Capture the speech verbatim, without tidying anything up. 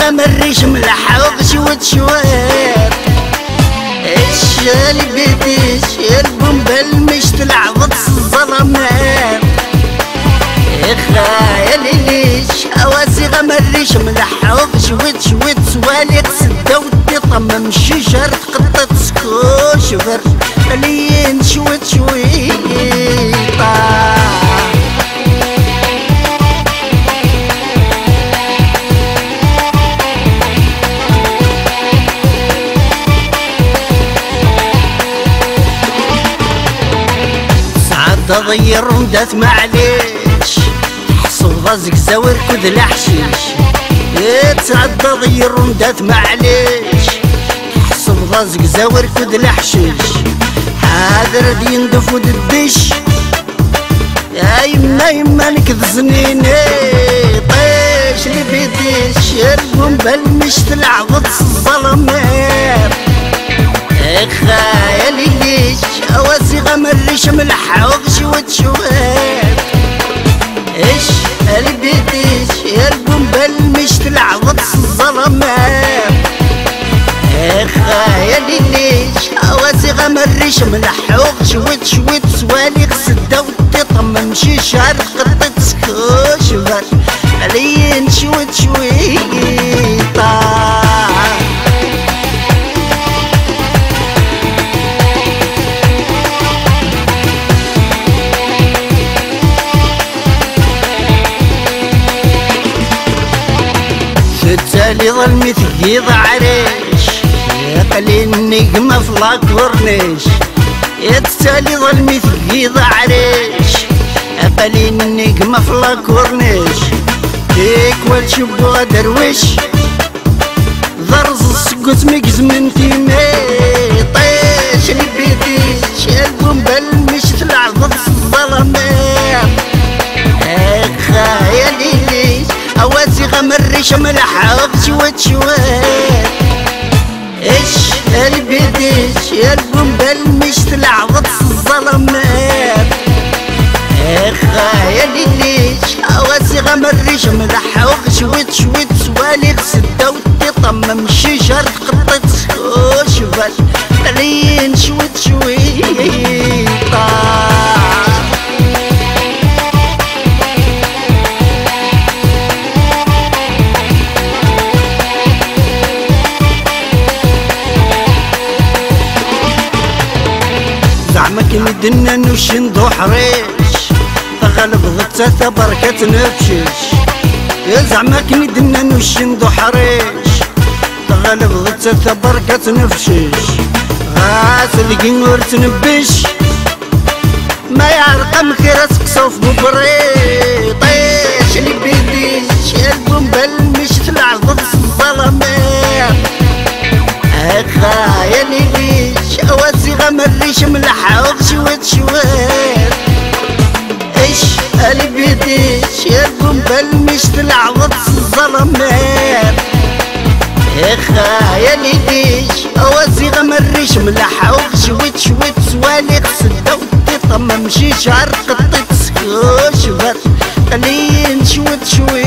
غام الريش ملح وغشوت شوات الشالي بيديش البومبل مش تلعبط الظلمات اخايا ليش اواسي غام الريش ملح وغشوت شوت سوالق سده ودي طمم شجر تقطت سكوشفر خليين شوت شويطه تغير وندات معليش حصل رزق زاور كذ الحشيش يتعدى تغير وندات معليش حصل رزق زاور كذ الحشيش حاضر دي يندف وددش يا يما يما نكذ زنيني طيش اللي بيديش البومبل مش تلعبط الظلمات اخايا ليش اواسي غام الريش ملح وغشوت شوات ايش قلبي ديش يا البومبل مش تلعبط الظلمات اخايا ليش اواسي غام الريش ملح وغشوت شوت سوالق سده ودي طمم شجر قطت سكوشفر عليين شوت شويطه التالي ظلمي ثقيض عريش يقلي النجمة في لاكورنيش التالي ظلمي ثقيض عريش يقلي النجمة في لاكورنيش هيك والشبوغ درويش ضرز السقوت ميكز من تيمي طيش اللي بيديش البومبل مش تلعب الظلمات اخايا ليش اواسي غام الريش ملح وغشوت شوات ايش قلبي ديش يا البومبل مش تلعبط الظلمات اخايا ليش اواسي غام الريش ملح وغشوت شوت سوالق سده ودي طمم شجر تقطت سكوشفر عليين شوت شويطه زعمك مدنا نوشندو حريش تغلب غتاتا بركة نفشش يا زعمك مدنا نوشندو حريش تغلب غتاتا بركة نفشش غاسل قنور تنبش ما يعرقم كراسك صوف ببري طيش اللي بيديش البومبل مش تلعب الظلمات اخايا ليش اواسي غام الريش ملح وغشوت شوات ايش قلبي ديش يا البومبل مش تلعبط الظلمات اخايا ليش اواسي غام الريش ملح وغشوت شوت سوالق سده ودي طمم شجر قطت سكوشفر خليين شوت شويت